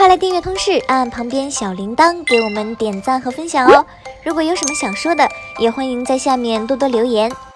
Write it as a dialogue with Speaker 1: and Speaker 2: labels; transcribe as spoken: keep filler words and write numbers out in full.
Speaker 1: 来订阅通识，按旁边小铃铛给我们点赞和分享哦。如果有什么想说的，也欢迎在下面多多留言。